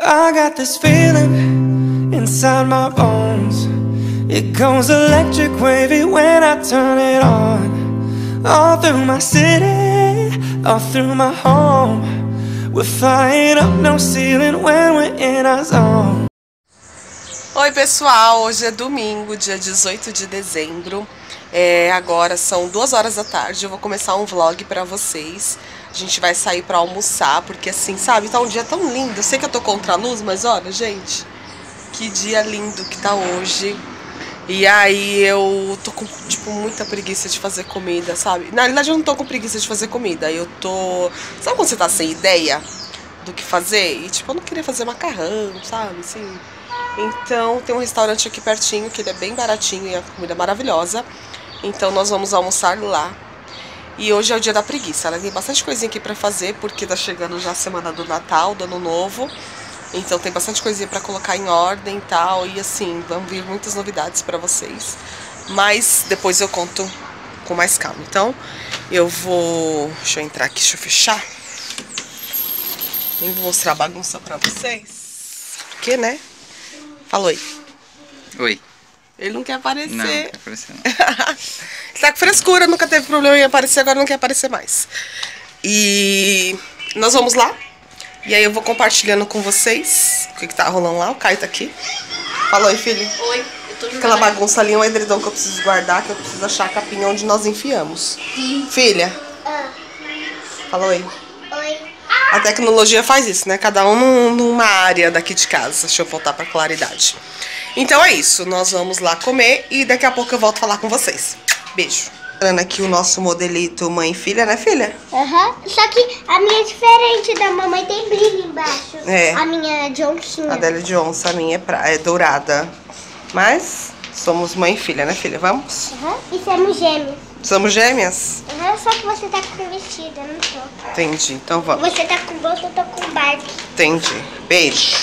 I got this feeling inside my bones. It goes electric wavy when I turn it on. All through my city, all through my home. We're flying up no ceiling when we're in our zone. Oi pessoal, hoje é domingo, dia 18 de dezembro. Agora são 2 horas da tarde, eu vou começar um vlog pra vocês. A gente vai sair pra almoçar, porque assim, sabe, tá um dia tão lindo. Eu sei que eu tô contra a luz, mas olha, gente, que dia lindo que tá hoje. E aí eu tô com, tipo, muita preguiça de fazer comida, sabe? Na realidade eu não tô com preguiça de fazer comida, eu tô... Sabe quando você tá sem ideia do que fazer? E tipo, eu não queria fazer macarrão, sabe, assim... Então tem um restaurante aqui pertinho, que ele é bem baratinho e a comida é maravilhosa. Então nós vamos almoçar lá. E hoje é o dia da preguiça, né? Tem bastante coisinha aqui pra fazer, porque tá chegando já a semana do Natal, do Ano Novo. Então tem bastante coisinha pra colocar em ordem e tal. E assim, vão vir muitas novidades pra vocês. Mas depois eu conto com mais calma. Então eu vou... Deixa eu entrar aqui, deixa eu fechar. Nem vou mostrar a bagunça pra vocês. Porque, né? Fala oi. Oi. Ele não quer aparecer. Não, não quer aparecer não. Ele tá com frescura, nunca teve problema em aparecer, agora não quer aparecer mais. E nós vamos lá. E aí eu vou compartilhando com vocês o que tá rolando lá. O Caio tá aqui. Fala oi, filho. Oi, eu tô jogando. Aquela bagunça ali é um edredom que eu preciso guardar, que eu preciso achar a capinha onde nós enfiamos. Filha. Fala oi. Oi. A tecnologia faz isso, né? Cada um numa área daqui de casa. Deixa eu voltar pra claridade. Então é isso. Nós vamos lá comer e daqui a pouco eu volto a falar com vocês. Beijo. Mostrando aqui o nosso modelito mãe e filha, né, filha? Só que a minha é diferente da mamãe, tem brilho embaixo. É. A minha é de oncinha. A dela é de onça, a minha é dourada. Mas somos mãe e filha, né, filha? Vamos? E somos gêmeos. Somos gêmeas? Só que você tá com vestido, eu não tô. Entendi. Então vamos. Você tá com bolsa, eu tô com Barbie. Entendi. Beijo.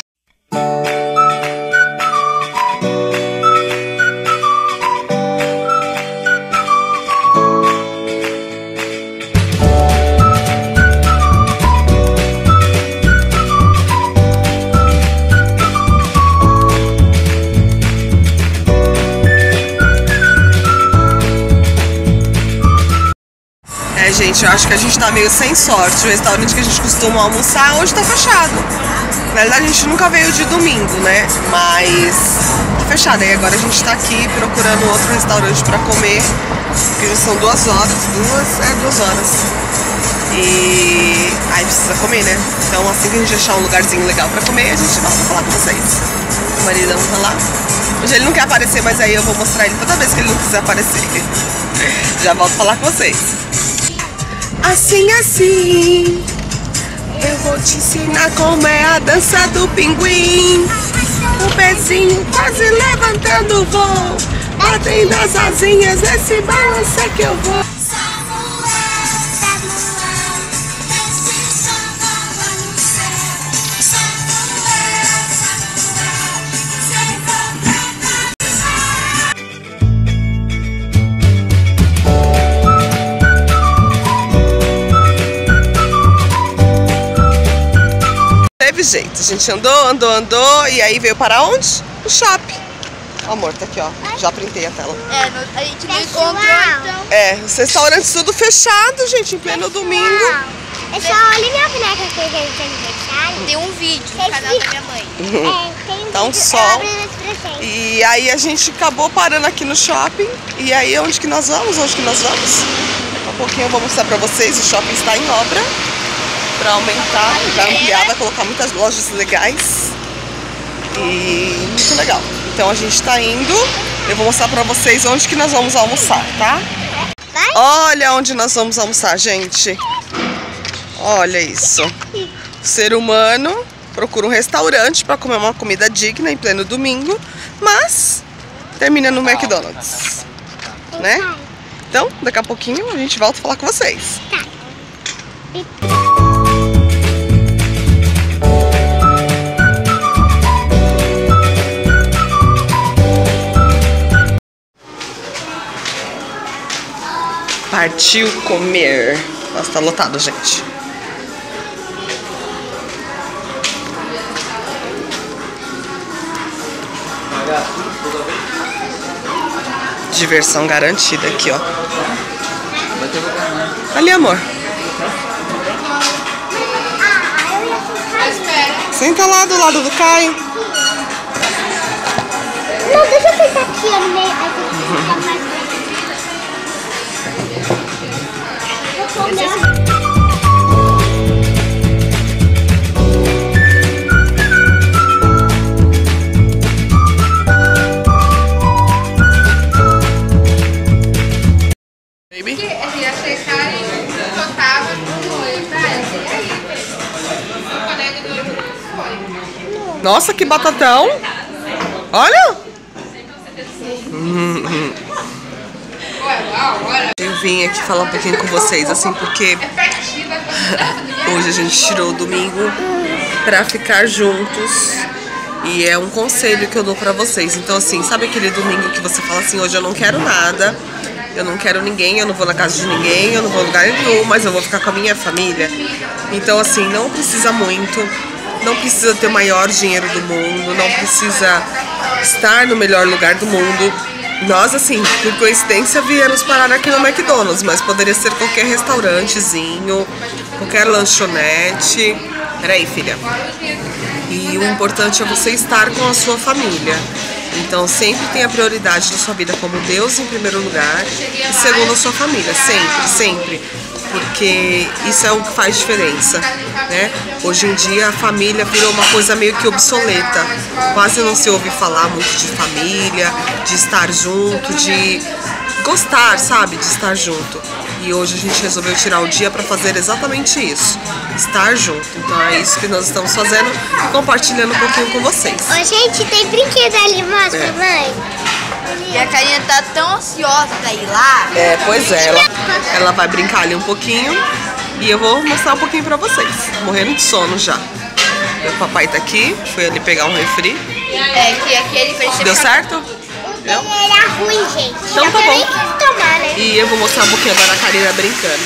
Gente, eu acho que a gente tá meio sem sorte. O restaurante que a gente costuma almoçar hoje tá fechado. Na verdade a gente nunca veio de domingo, né? Mas tá fechado. E agora a gente tá aqui procurando outro restaurante pra comer. Porque já são 2 horas. 2 horas. E aí precisa comer, né? Então assim que a gente achar um lugarzinho legal pra comer, a gente volta a falar com vocês. O maridão tá lá. Hoje ele não quer aparecer, mas aí eu vou mostrar ele toda vez que ele não quiser aparecer. Já volto a falar com vocês. Assim, assim, eu vou te ensinar como é a dança do pinguim. O pezinho quase levantando o voo, batendo as asinhas nesse balanço é que eu vou. Teve jeito, a gente andou e aí veio para onde? No shopping. Ó, amor, tá aqui, ó. Já printei a tela. A gente não encontrou, então. Os restaurantes tudo fechado, gente, em pleno domingo. É só olha minha boneca que a gente aniversário. Tem um vídeo no canal da minha mãe. Tem um Tá um vídeo, sol. presente. E aí a gente acabou parando aqui no shopping. E aí onde que nós vamos? Onde que nós vamos? Daqui a pouquinho eu vou mostrar pra vocês. O shopping está em obra. Pra aumentar, vai ampliar, vai colocar muitas lojas legais. E muito legal. Então a gente tá indo. Eu vou mostrar pra vocês onde que nós vamos almoçar, tá? Olha onde nós vamos almoçar, gente. Olha isso. O ser humano procura um restaurante pra comer uma comida digna em pleno domingo, mas termina no McDonald's, né? Então, daqui a pouquinho a gente volta a falar com vocês. Partiu comer. Nossa, tá lotado, gente. Diversão garantida aqui, ó. Ali, amor. Senta lá do lado do Caio. Não, deixa eu sentar aqui, ó, no meio. Baby? Nossa, que batatão! Olha! Eu vim aqui falar um pouquinho com vocês, assim, porque hoje a gente tirou o domingo pra ficar juntos. E é um conselho que eu dou pra vocês. Então, assim, sabe aquele domingo que você fala assim, hoje eu não quero nada, eu não quero ninguém, eu não vou na casa de ninguém, eu não vou em lugar nenhum, mas eu vou ficar com a minha família. Então, assim, não precisa muito, não precisa ter o maior dinheiro do mundo, não precisa estar no melhor lugar do mundo. Nós, assim, por coincidência, viemos parar aqui no McDonald's, mas poderia ser qualquer restaurantezinho, qualquer lanchonete. Peraí, filha. E o importante é você estar com a sua família. Então, sempre tenha prioridade na sua vida como Deus em primeiro lugar e segundo a sua família. Sempre, sempre. Porque isso é o que faz diferença, né? Hoje em dia a família virou uma coisa meio que obsoleta. Quase não se ouve falar muito de família, de estar junto, de gostar, sabe? De estar junto. E hoje a gente resolveu tirar o dia para fazer exatamente isso, estar junto. Então é isso que nós estamos fazendo e compartilhando um pouquinho com vocês. Ô, gente, tem brinquedo ali, mostra, mãe. E a Karina tá tão ansiosa pra ir lá. É, pois é, ela vai brincar ali um pouquinho e eu vou mostrar um pouquinho pra vocês. Morrendo de sono já. O papai tá aqui, foi ali pegar um refri. É, que aquele parecia. Deu certo? Ele era ruim, gente. Então tá bom. Nem quis tomar, né? E eu vou mostrar um pouquinho agora a Karina brincando.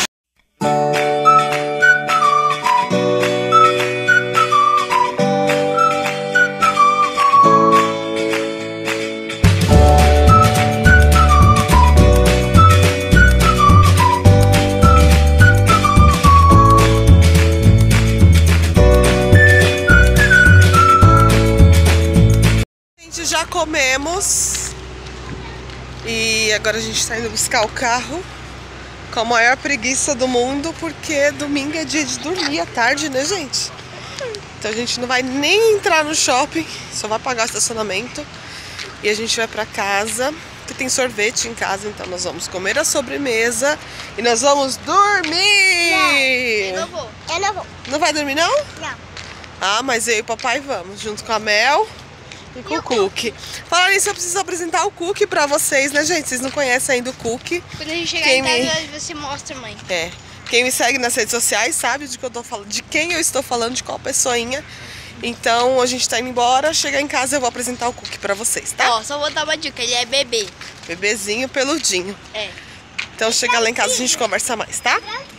Já comemos e agora a gente tá indo buscar o carro com a maior preguiça do mundo, porque domingo é dia de dormir à tarde, né, gente? Então a gente não vai nem entrar no shopping, só vai pagar o estacionamento e a gente vai pra casa, que tem sorvete em casa, então nós vamos comer a sobremesa e nós vamos dormir! Eu não vou. Eu não vou. Não vai dormir, não? Não. Ah, mas eu e o papai vamos, junto com a Mel e com o Cookie. Falar nisso, eu preciso apresentar o Cookie pra vocês, né, gente? Vocês não conhecem ainda o Cookie. Quando a gente chegar Quem em casa, você mostra, mãe. É. Quem me segue nas redes sociais sabe de que eu tô falando, de quem eu estou falando, de qual pessoinha. Então a gente tá indo embora. Chegar em casa eu vou apresentar o Cookie pra vocês, tá? Ó, só vou dar uma dica, ele é bebê. Bebezinho peludinho. É. Então chega lá em casa e a gente conversa mais, tá?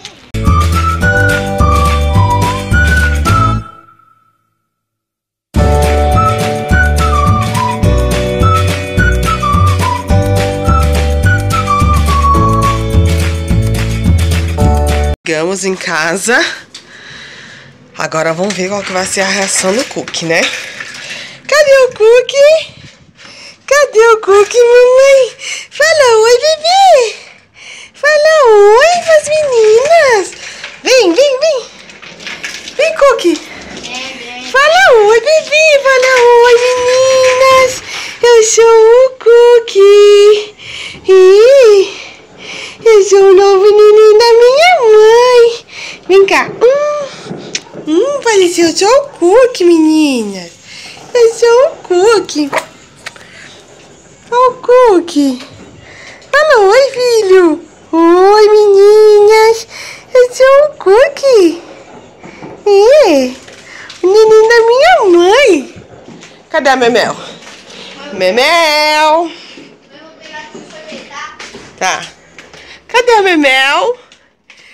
Chegamos em casa. Agora vamos ver qual que vai ser a reação do Cookie, né? Cadê o Cookie? Cadê o Cookie, mamãe? Fala oi, bebê. Fala oi pras meninas. Vem, vem, vem. Vem, Cookie. Fala oi, bebê. Fala oi, meninas. Eu sou o Cookie. Eu sou o novo neném da minha mãe. Vem cá. Pareceu, eu sou o Cookie, meninas. Eu sou o Cookie. Olha o Cookie. Fala oi, filho. Oi, meninas. Eu sou o Cookie. É. O neném da minha mãe. Cadê a Memel? Memel. Tá. Cadê a Memel?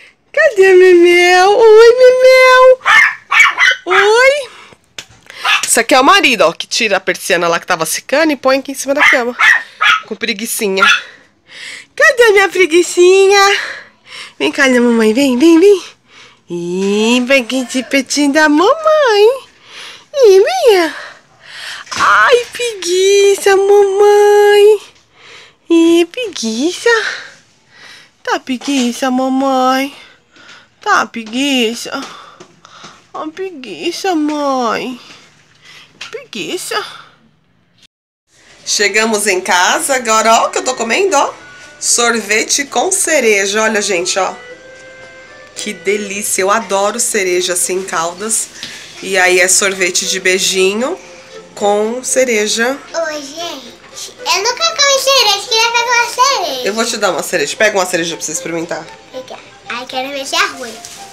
Cadê a Memel? Oi, Memel. Oi. Esse aqui é o marido, ó, que tira a persiana lá que tava secando e põe aqui em cima da cama. Com preguicinha. Cadê a minha preguicinha? Vem cá, minha mamãe, vem. Ih, vem aqui de petinho da mamãe. Ih, minha. Ai, preguiça, mamãe. Ih, preguiça. Tá preguiça, mamãe. Tá preguiça. Ó, preguiça, mãe. Preguiça. Chegamos em casa, agora ó o que eu tô comendo, ó. Sorvete com cereja, olha gente, ó. Que delícia, eu adoro cereja assim em caldas. E aí é sorvete de beijinho com cereja. Oi, gente. Eu nunca comi cereja, queria pegar uma cereja. Eu vou te dar uma cereja, pega uma cereja pra você experimentar. Ai, quero ver se é ruim.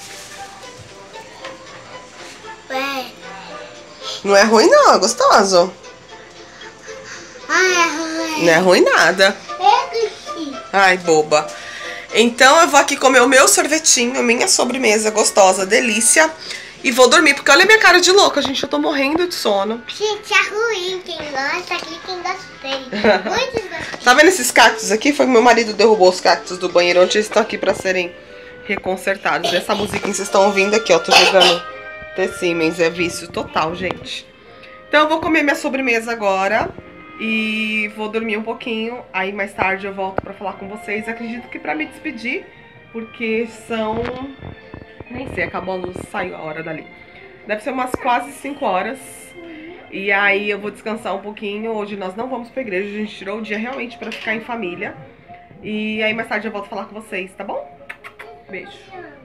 Ué. Não é ruim não, é gostoso. Ai, é ruim. Não é ruim nada. Ai, boba. Então eu vou aqui comer o meu sorvetinho, minha sobremesa gostosa, delícia. E vou dormir, porque olha a minha cara de louca, gente. Eu tô morrendo de sono. Gente, é ruim. Quem gosta aqui, quem gostei. Muitos gostei. Tá vendo esses cactos aqui? Foi que meu marido derrubou os cactos do banheiro, onde eles estão aqui pra serem reconsertados. Essa musiquinha que vocês estão ouvindo aqui, ó. Tô jogando The Siemens, é vício total, gente. Então eu vou comer minha sobremesa agora. E vou dormir um pouquinho. Aí mais tarde eu volto pra falar com vocês. Acredito que pra me despedir, porque são... nem sei, acabou a luz, saiu a hora dali. Deve ser umas quase 5 horas. E aí eu vou descansar um pouquinho. Hoje nós não vamos pra igreja, a gente tirou o dia realmente pra ficar em família. E aí mais tarde eu volto a falar com vocês, tá bom? Beijo.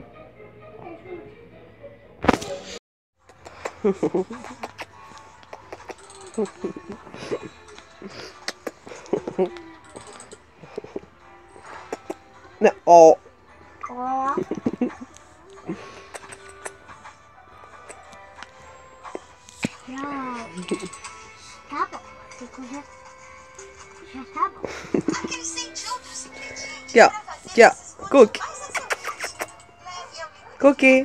Ó. Tá bom. Já tá bom. Aqui, ó. Cookie. Cookie.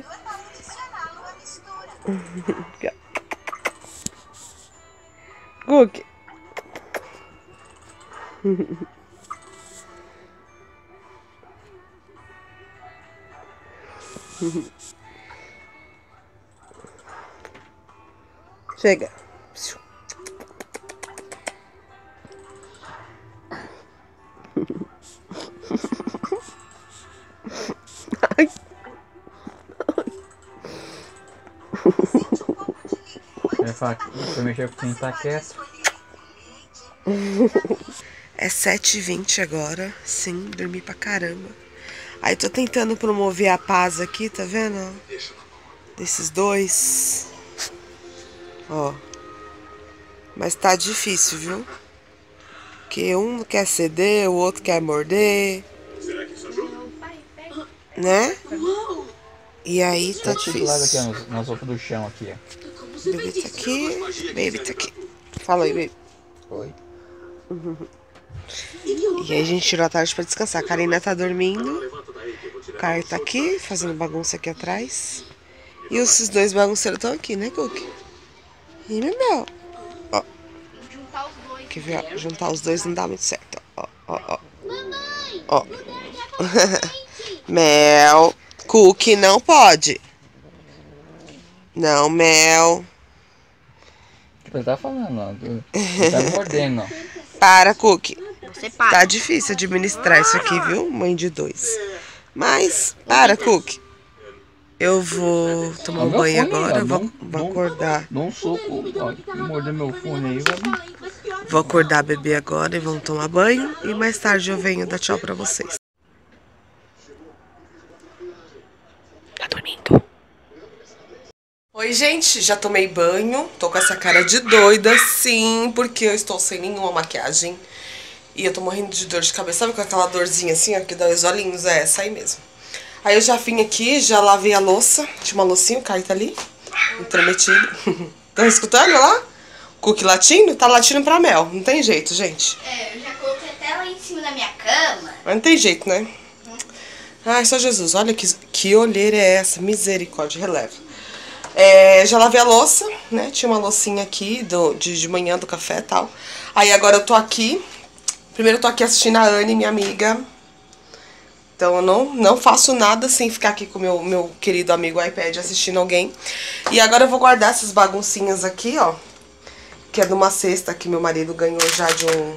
Aqui, ó. Cookie. Chega. Ai. Você mexer com quem tá quieto. É 7h20 agora. Sim, dormi pra caramba. Aí tô tentando promover a paz aqui, tá vendo? Desses dois. Ó. Mas tá difícil, viu? Porque um quer ceder, o outro quer morder. Né? E aí tá difícil. Lado aqui, nas roupas do chão aqui, ó. Baby tá aqui, baby tá aqui. Fala aí, baby. Oi. E aí a gente tirou a tarde pra descansar. A Karina tá dormindo. O Caio tá aqui, fazendo bagunça aqui atrás. E esses dois bagunceiros estão aqui, né, Cookie? E meu. Ó. Quer ver, ó? Juntar os dois não dá muito certo. Ó, ó, ó. Ó. Mel. Cookie não pode. Não, Mel. Ele tá falando, ó. Ele tá me mordendo, ó. Para, Cookie. Você para. Tá difícil administrar isso aqui, viu? Mãe de dois. Mas, para, Cookie. Eu vou tomar um banho agora. Vou acordar. Dá um soco, ó. Morder meu fone aí, vai. Vou acordar a bebê agora e vamos tomar banho. E mais tarde eu venho dar tchau pra vocês. Tá dormindo? Oi, gente. Já tomei banho. Tô com essa cara de doida, sim. Porque eu estou sem nenhuma maquiagem. E eu tô morrendo de dor de cabeça. Sabe com aquela dorzinha assim, ó, que dá os olhinhos? É essa aí mesmo. Aí eu já vim aqui, já lavei a louça. Tinha uma loucinha, o Caio tá ali. Intrometido. Estão escutando lá? Cookie latindo? Tá latindo pra Mel. Não tem jeito, gente. É, eu já coloquei até lá em cima da minha cama. Mas não tem jeito, né? Ai, só Jesus. Olha que olheira é essa. Misericórdia, releva. Já lavei a louça, né? Tinha uma loucinha aqui de manhã do café e tal. Aí agora eu tô aqui. Primeiro eu tô aqui assistindo a Anne, minha amiga. Então eu não faço nada sem ficar aqui com o meu querido amigo iPad assistindo alguém. E agora eu vou guardar essas baguncinhas aqui, ó. Que é de uma cesta que meu marido ganhou já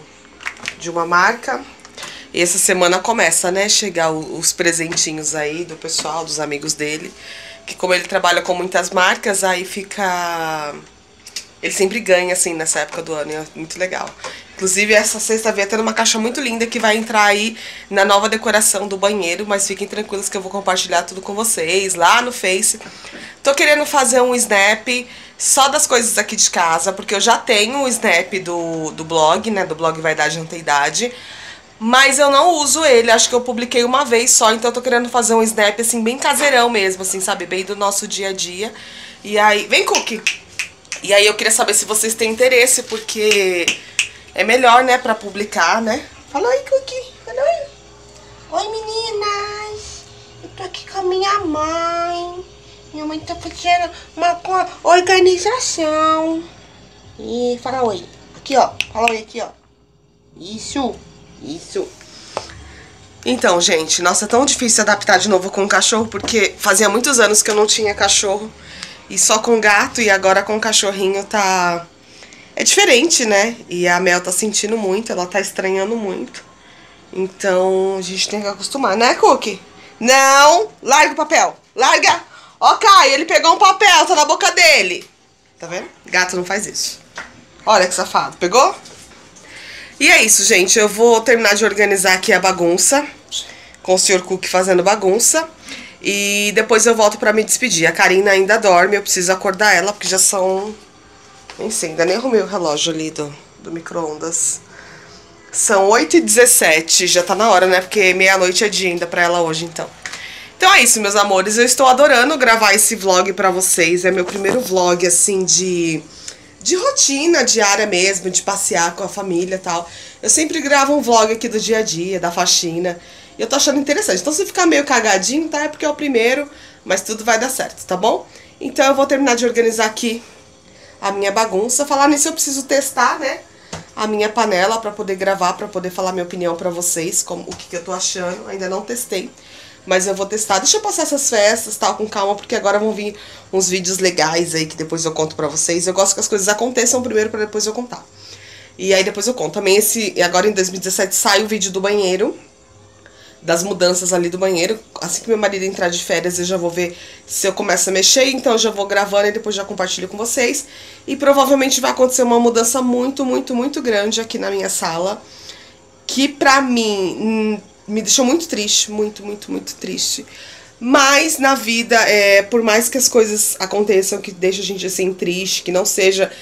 de uma marca. E essa semana começa, né? Chegar os presentinhos aí do pessoal, dos amigos dele. Que como ele trabalha com muitas marcas, aí fica... Ele sempre ganha, assim, nessa época do ano. É muito legal. Inclusive, essa cesta veio tendo uma caixa muito linda que vai entrar aí na nova decoração do banheiro. Mas fiquem tranquilos que eu vou compartilhar tudo com vocês lá no Face. Tô querendo fazer um snap só das coisas aqui de casa, porque eu já tenho o snap do blog, né? Do blog Vaidade e Anteidade. Mas eu não uso ele, acho que eu publiquei uma vez só, então eu tô querendo fazer um snap, assim, bem caseirão mesmo, assim, sabe? Bem do nosso dia a dia. E aí... Vem, Cookie! E aí eu queria saber se vocês têm interesse, porque é melhor, né, pra publicar, né? Fala aí, Cookie! Fala aí! Oi, meninas! Eu tô aqui com a minha mãe. Minha mãe tá fazendo uma organização. E fala oi. Aqui, ó. Fala oi aqui, ó. Isso! Isso. Então, gente, nossa, é tão difícil se adaptar de novo com o cachorro, porque fazia muitos anos que eu não tinha cachorro. E só com gato, e agora com o cachorrinho tá... É diferente, né? E a Mel tá sentindo muito, ela tá estranhando muito. Então, a gente tem que acostumar, né, Cookie? Não! Larga o papel! Larga! Ó, Caio, ele pegou um papel, tá na boca dele. Tá vendo? Gato não faz isso. Olha que safado. Pegou? E é isso, gente. Eu vou terminar de organizar aqui a bagunça, com o Sr. Cook fazendo bagunça. E depois eu volto pra me despedir. A Karina ainda dorme, eu preciso acordar ela, porque já são... Nem sei, ainda nem arrumei o relógio ali do micro-ondas. São 8h17, já tá na hora, né? Porque meia-noite é dia ainda pra ela hoje, então. Então é isso, meus amores. Eu estou adorando gravar esse vlog pra vocês. É meu primeiro vlog, assim, de rotina diária mesmo, de passear com a família e tal. Eu sempre gravo um vlog aqui do dia a dia, da faxina. E eu tô achando interessante. Então se ficar meio cagadinho, tá? É porque é o primeiro, mas tudo vai dar certo, tá bom? Então eu vou terminar de organizar aqui a minha bagunça. Falar nisso eu preciso testar, né? A minha panela pra poder gravar, pra poder falar minha opinião pra vocês, como o que eu tô achando. Ainda não testei. Mas eu vou testar. Deixa eu passar essas festas, tal, com calma, porque agora vão vir uns vídeos legais aí que depois eu conto pra vocês. Eu gosto que as coisas aconteçam primeiro pra depois eu contar. E aí depois eu conto. Também agora em 2017 sai o vídeo do banheiro, das mudanças ali do banheiro. Assim que meu marido entrar de férias, eu já vou ver se eu começo a mexer. Então eu já vou gravando e depois já compartilho com vocês. E provavelmente vai acontecer uma mudança muito, muito, muito grande aqui na minha sala, que pra mim... me deixou muito triste, muito, muito, muito triste. Mas na vida, por mais que as coisas aconteçam que deixam a gente assim triste, que não seja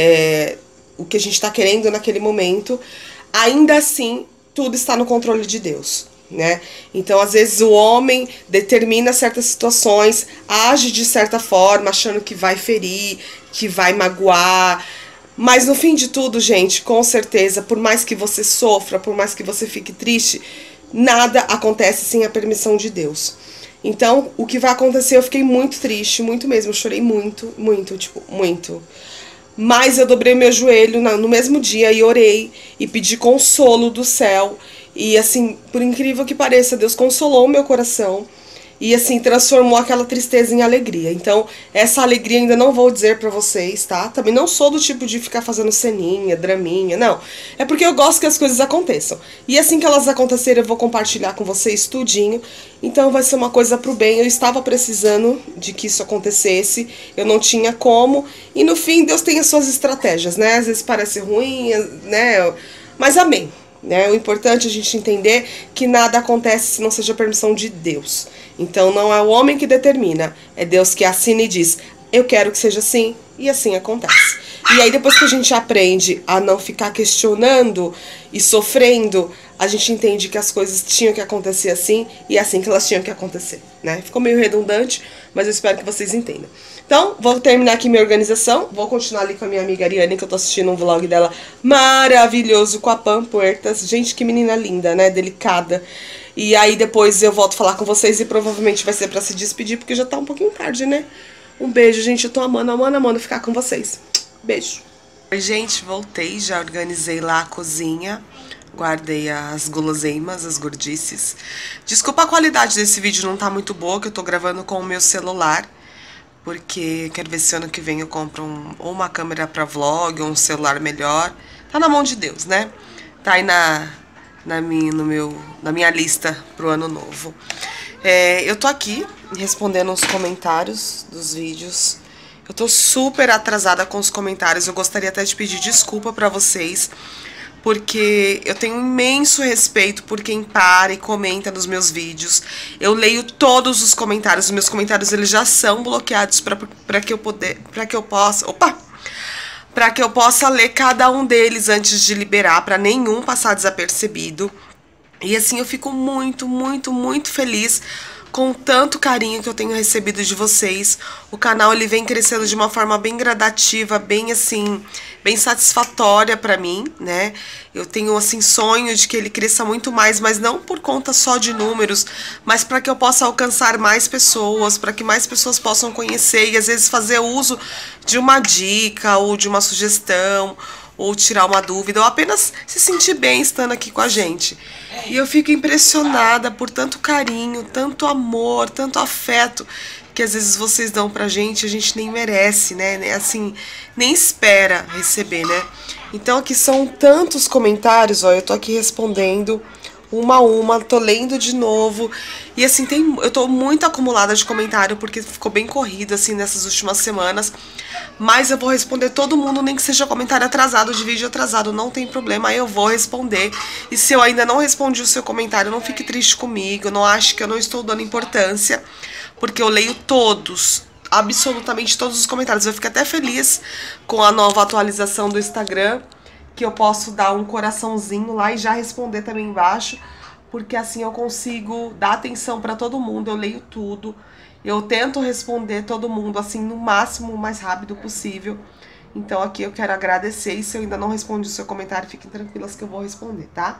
o que a gente tá querendo naquele momento, ainda assim, tudo está no controle de Deus, né? Então, às vezes, o homem determina certas situações, age de certa forma, achando que vai ferir, que vai magoar. Mas no fim de tudo, gente, com certeza, por mais que você sofra, por mais que você fique triste, nada acontece sem a permissão de Deus. Então, o que vai acontecer, eu fiquei muito triste, muito mesmo. Eu chorei muito, muito, tipo, muito. Mas eu dobrei meu joelho no mesmo dia e orei e pedi consolo do céu. E assim, por incrível que pareça, Deus consolou o meu coração. E assim, transformou aquela tristeza em alegria. Então, essa alegria ainda não vou dizer pra vocês, tá? Também não sou do tipo de ficar fazendo ceninha, draminha, não. É porque eu gosto que as coisas aconteçam. E assim que elas acontecerem, eu vou compartilhar com vocês tudinho. Então vai ser uma coisa pro bem. Eu estava precisando de que isso acontecesse. Eu não tinha como. E no fim, Deus tem as suas estratégias, né? Às vezes parece ruim, né? Mas amém. Né? O importante é a gente entender que nada acontece se não seja a permissão de Deus. Então não é o homem que determina, é Deus que assina e diz, eu quero que seja assim, e assim acontece. E aí depois que a gente aprende a não ficar questionando e sofrendo, a gente entende que as coisas tinham que acontecer assim, e é assim que elas tinham que acontecer, né? Ficou meio redundante, mas eu espero que vocês entendam. Então, vou terminar aqui minha organização. Vou continuar ali com a minha amiga Ariane, que eu tô assistindo um vlog dela maravilhoso com a Pam Puertas. Gente, que menina linda, né? Delicada. E aí depois eu volto a falar com vocês e provavelmente vai ser pra se despedir, porque já tá um pouquinho tarde, né? Um beijo, gente. Eu tô amando ficar com vocês. Beijo. Oi, gente. Voltei. Já organizei lá a cozinha. Guardei as guloseimas, as gordices. Desculpa a qualidade desse vídeo não tá muito boa, que eu tô gravando com o meu celular. Porque quero ver se ano que vem eu compro ou uma câmera pra vlog, ou um celular melhor. Tá na mão de Deus, né? Tá aí na minha lista pro ano novo. Eu tô aqui respondendo os comentários dos vídeos. Eu tô super atrasada com os comentários. Eu gostaria até de pedir desculpa pra vocês, porque eu tenho um imenso respeito por quem para e comenta nos meus vídeos. Eu leio todos os comentários. Os meus comentários eles já são bloqueados para que eu possa ler cada um deles antes de liberar, para nenhum passar desapercebido. E assim eu fico muito feliz com tanto carinho que eu tenho recebido de vocês. O canal ele vem crescendo de uma forma bem gradativa, bem assim, bem satisfatória pra mim, né? Eu tenho assim sonho de que ele cresça muito mais, mas não por conta só de números, mas para que eu possa alcançar mais pessoas, para que mais pessoas possam conhecer e às vezes fazer uso de uma dica ou de uma sugestão, ou tirar uma dúvida, ou apenas se sentir bem estando aqui com a gente. E eu fico impressionada por tanto carinho, tanto amor, tanto afeto que às vezes vocês dão pra gente, a gente nem merece, né? Assim, nem espera receber, né? Então aqui são tantos comentários, ó, eu tô aqui respondendo uma a uma, tô lendo de novo. E assim, eu tô muito acumulada de comentário, porque ficou bem corrido, assim, nessas últimas semanas. Mas eu vou responder todo mundo, nem que seja comentário atrasado, de vídeo atrasado, não tem problema, aí eu vou responder. E se eu ainda não respondi o seu comentário, não fique triste comigo, não ache que eu não estou dando importância, porque eu leio todos, absolutamente todos os comentários. Eu fico até feliz com a nova atualização do Instagram, que eu posso dar um coraçãozinho lá e já responder também embaixo, porque assim eu consigo dar atenção pra todo mundo, eu leio tudo, eu tento responder todo mundo assim no máximo, o mais rápido possível. Então aqui eu quero agradecer, e se eu ainda não respondi o seu comentário, fiquem tranquilas que eu vou responder, tá?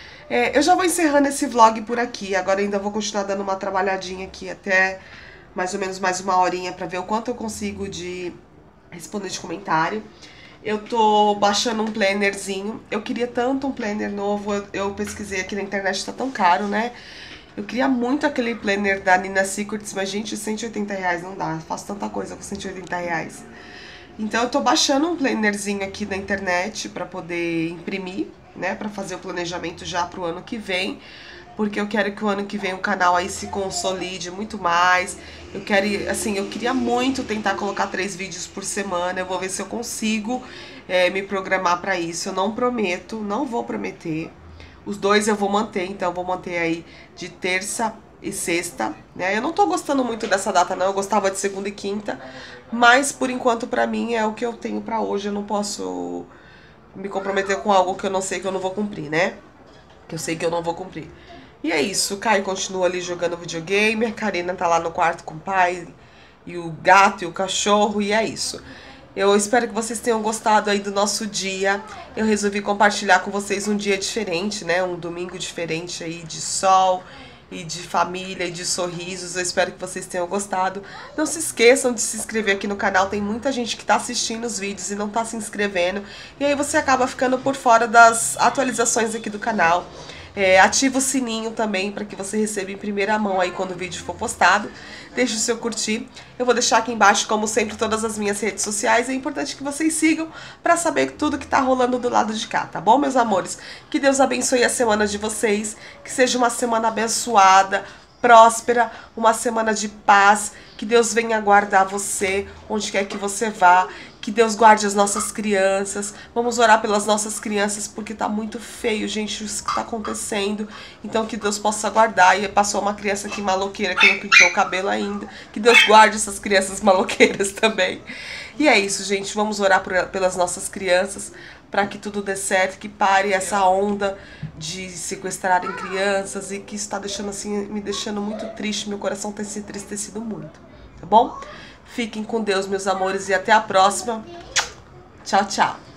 Eu já vou encerrando esse vlog por aqui, agora ainda vou continuar dando uma trabalhadinha aqui até mais ou menos mais uma horinha pra ver o quanto eu consigo de responder de comentário. Eu tô baixando um plannerzinho. Eu queria tanto um planner novo. Eu pesquisei aqui na internet, tá tão caro, né? Eu queria muito aquele planner da Nina Secrets, mas gente, 180 reais não dá. Eu faço tanta coisa com 180 reais. Então eu tô baixando um plannerzinho aqui na internet pra poder imprimir, né? Pra fazer o planejamento já pro ano que vem. Porque eu quero que o ano que vem o canal aí se consolide muito mais. Eu queria muito tentar colocar 3 vídeos por semana. Eu vou ver se eu consigo me programar pra isso. Eu não prometo, não vou prometer. Os 2 eu vou manter, então eu vou manter aí de terça e sexta, né? Eu não tô gostando muito dessa data não, eu gostava de segunda e quinta. Mas por enquanto pra mim é o que eu tenho pra hoje. Eu não posso me comprometer com algo que eu não sei que eu não vou cumprir, né? Que eu sei que eu não vou cumprir. E é isso, o Caio continua ali jogando videogame, a Karina tá lá no quarto com o pai, e o gato e o cachorro, e é isso. Eu espero que vocês tenham gostado aí do nosso dia. Eu resolvi compartilhar com vocês um dia diferente, né? Um domingo diferente aí de sol e de família e de sorrisos. Eu espero que vocês tenham gostado. Não se esqueçam de se inscrever aqui no canal. Tem muita gente que tá assistindo os vídeos e não tá se inscrevendo. E aí você acaba ficando por fora das atualizações aqui do canal. Ativa o sininho também para que você receba em primeira mão aí quando o vídeo for postado. Deixe o seu curtir. Eu vou deixar aqui embaixo, como sempre, todas as minhas redes sociais. É importante que vocês sigam para saber tudo que tá rolando do lado de cá, tá bom, meus amores? Que Deus abençoe a semana de vocês. Que seja uma semana abençoada, próspera, uma semana de paz. Que Deus venha guardar você onde quer que você vá. Que Deus guarde as nossas crianças. Vamos orar pelas nossas crianças, porque tá muito feio, gente, isso que tá acontecendo. Então que Deus possa guardar. E passou uma criança aqui maloqueira que não pintou o cabelo ainda. Que Deus guarde essas crianças maloqueiras também. E é isso, gente. Vamos orar pelas nossas crianças, para que tudo dê certo, que pare essa onda de sequestrarem crianças. E que isso tá deixando assim, me deixando muito triste. Meu coração tem se entristecido muito. Tá bom? Fiquem com Deus, meus amores, e até a próxima. Tchau, tchau.